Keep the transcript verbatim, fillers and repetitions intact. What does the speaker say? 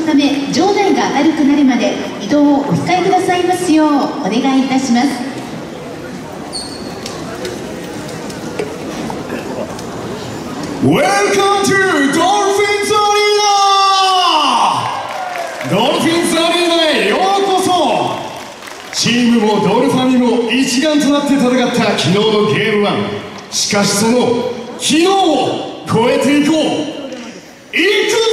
ため場内が明るくなるまで移動をお控えくださいますようお願いいたします。 Welcome to Dolphins Arena! ドルフィンズアリーナへようこそ。チームもドルファミも一丸となって戦った昨日のゲームワン。しかしその昨日を超えていこう。いくぞ